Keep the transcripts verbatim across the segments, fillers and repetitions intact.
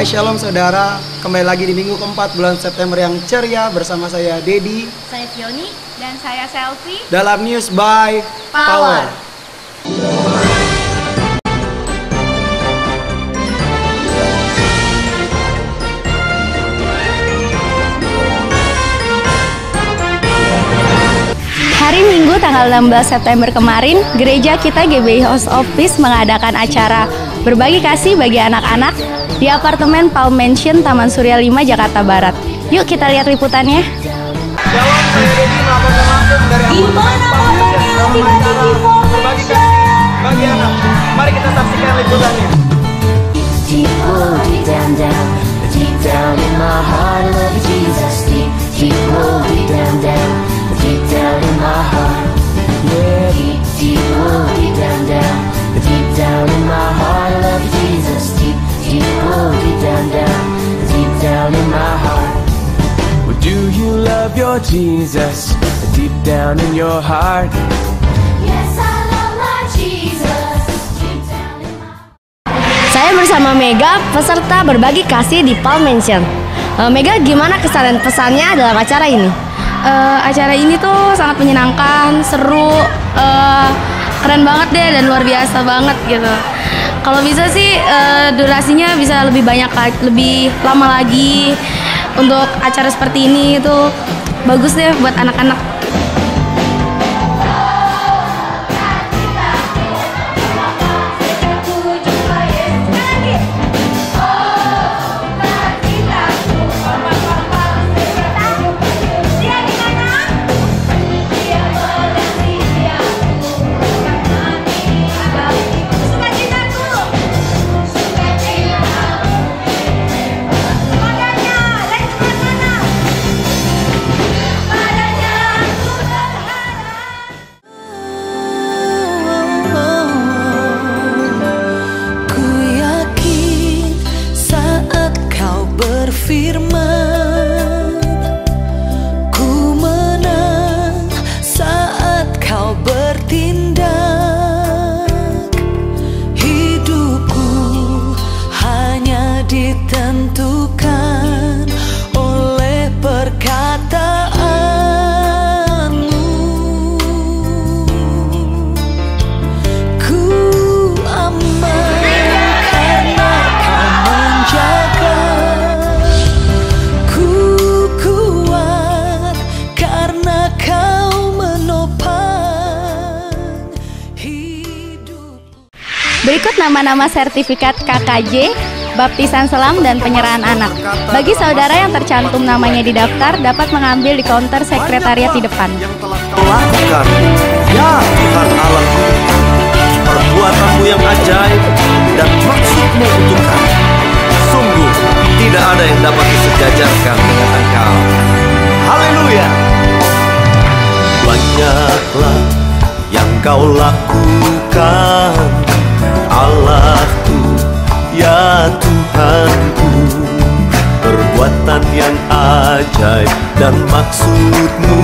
Hai Shalom saudara, kembali lagi di minggu keempat bulan September yang ceria bersama saya Dedi, saya Fioni, dan saya Selfie dalam News by Power. Power. Hari Minggu tanggal enam belas September kemarin, gereja kita G B I House of Peace mengadakan acara berbagi kasih bagi anak-anak di apartemen Palm Mansion, Taman Surya lima, Jakarta Barat. Yuk kita lihat liputannya. Shalom, saya Dedi melaporkan langsung dari apartemen Palm Mansion dalam acara berbagi kasih bagi anak. Mari kita saksikan liputannya. Deep, oh, deep down, down, deep down in my heart, I love you, Jesus. Deep, deep, oh, deep down, down, deep down in my heart. Yeah, deep, deep, oh, deep down, down, deep down in my heart, I love you, Jesus. Deep, deep, oh, deep down, down, deep down in my heart. Well, do you love your Jesus deep down in your heart? Yes, I love my Jesus. Deep down in my heart. Saya bersama Mega, peserta berbagi kasih di Palm Mansion. Uh, Mega, gimana kesan dan pesannya dalam acara ini? Uh, acara ini tuh sangat menyenangkan, seru, uh, keren banget deh dan luar biasa banget gitu. Kalau bisa sih uh, durasinya bisa lebih banyak, lebih lama lagi. Untuk acara seperti ini itu bagus deh buat anak-anak. Firman, ku menang saat kau bertindak. Hidupku hanya ditentukan oleh perkataanmu. Ku aman karena kau menjaga. Berikut nama-nama sertifikat K K J, baptisan selam, dan penyerahan anak. Bagi saudara yang tercantum namanya di daftar, dapat mengambil di counter sekretariat di depan. Yang telah kau lakukan, ya Tuhan Allahku, perbuatanmu yang ajaib dan maksudmu untuk kami. Sungguh tidak ada yang dapat disejajarkan dengan Engkau. Haleluya. Banyaklah yang kau lakukan, Allahku, ya Tuhanku, perbuatan yang ajaib dan maksudmu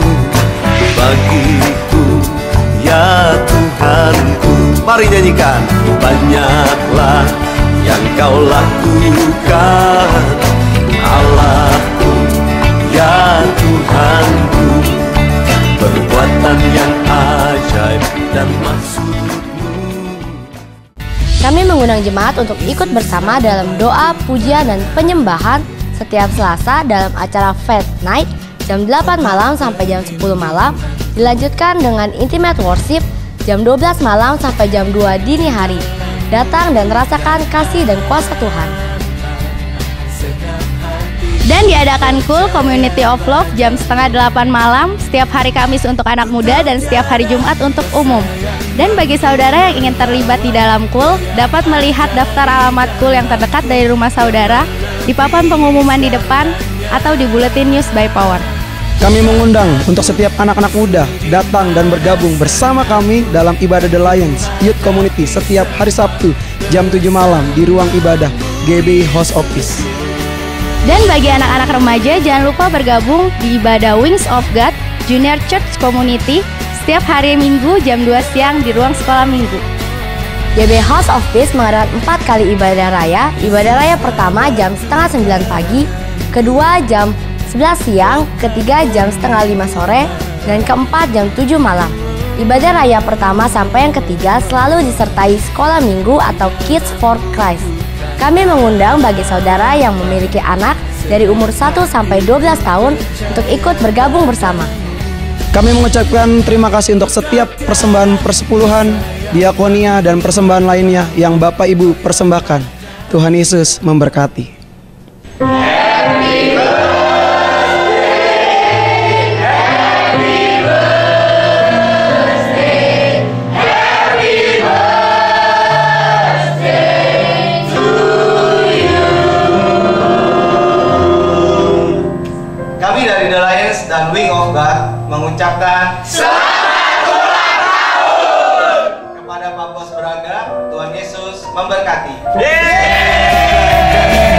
bagiku, ya Tuhanku. Mari nyanyikan. Banyaklah yang kau lakukan, Allahku, ya Tuhanku, perbuatan yang ajaib dan maksudmu. Kami mengundang jemaat untuk ikut bersama dalam doa, pujian, dan penyembahan setiap Selasa dalam acara Faith Night jam delapan malam sampai jam sepuluh malam. Dilanjutkan dengan Intimate Worship jam dua belas malam sampai jam dua dini hari. Datang dan rasakan kasih dan kuasa Tuhan. Dan diadakan Cool Community of Love jam setengah delapan malam setiap hari Kamis untuk anak muda dan setiap hari Jumat untuk umum. Dan bagi saudara yang ingin terlibat di dalam Cool, dapat melihat daftar alamat Cool yang terdekat dari rumah saudara di papan pengumuman di depan atau di buletin News by Power. Kami mengundang untuk setiap anak-anak muda datang dan bergabung bersama kami dalam ibadah The Lions Youth Community setiap hari Sabtu jam tujuh malam di ruang ibadah G B I House of Peace. Dan bagi anak-anak remaja, jangan lupa bergabung di ibadah Wings of God Junior Church Community setiap hari Minggu jam dua siang di ruang sekolah minggu. G B House of Peace mengadakan empat kali ibadah raya. Ibadah raya pertama jam setengah sembilan pagi, kedua jam sebelas siang, ketiga jam setengah lima sore, dan keempat jam tujuh malam. Ibadah raya pertama sampai yang ketiga selalu disertai sekolah minggu atau Kids for Christ. Kami mengundang bagi saudara yang memiliki anak dari umur satu sampai dua belas tahun untuk ikut bergabung bersama. Kami mengucapkan terima kasih untuk setiap persembahan persepuluhan, diakonia, dan persembahan lainnya yang Bapak Ibu persembahkan. Tuhan Yesus memberkati. Kami dari The Lions dan Wing of God mengucapkan selamat ulang tahun kepada Pak Bos Braga. Tuhan Yesus memberkati.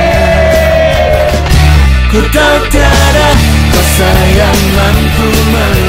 Ku tahu tiada kuasa yang mampu